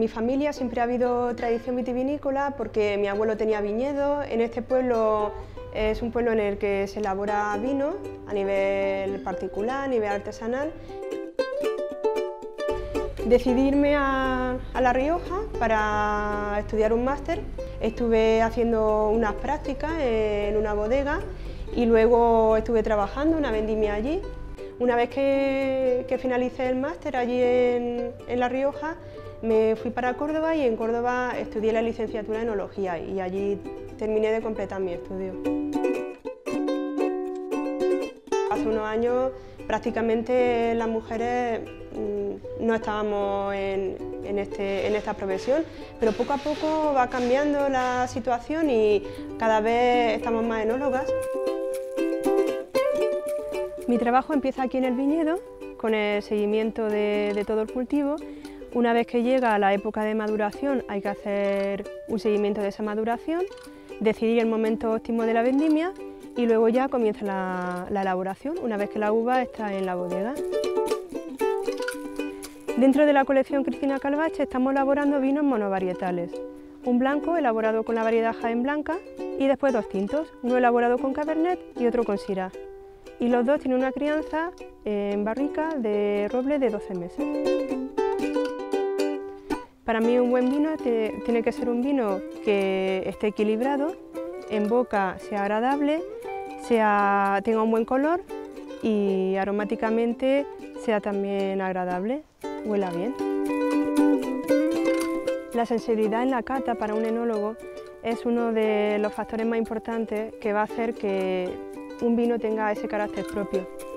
familia siempre ha habido tradición vitivinícola porque mi abuelo tenía viñedos. En este pueblo es un pueblo en el que se elabora vino a nivel particular, a nivel artesanal. Decidí irme a La Rioja para estudiar un máster. Estuve haciendo unas prácticas en una bodega y luego estuve trabajando una vendimia allí. Una vez que finalicé el máster allí en La Rioja, me fui para Córdoba y en Córdoba estudié la licenciatura en enología y allí terminé de completar mi estudio. Hace unos años prácticamente las mujeres no estábamos en esta profesión, pero poco a poco va cambiando la situación y cada vez estamos más enólogas. Mi trabajo empieza aquí en el viñedo, con el seguimiento de todo el cultivo. Una vez que llega la época de maduración hay que hacer un seguimiento de esa maduración, decidir el momento óptimo de la vendimia y luego ya comienza la elaboración, una vez que la uva está en la bodega. Dentro de la colección Cristina Calvache estamos elaborando vinos monovarietales. Un blanco elaborado con la variedad Jaén Blanca y después dos tintos, uno elaborado con Cabernet y otro con Syrah. Y los dos tienen una crianza en barrica de roble de 12 meses. Para mí un buen vino tiene que ser un vino que esté equilibrado, en boca sea agradable, tenga un buen color y aromáticamente sea también agradable, huela bien. La sensibilidad en la cata para un enólogo es uno de los factores más importantes que va a hacer que un vino tenga ese carácter propio.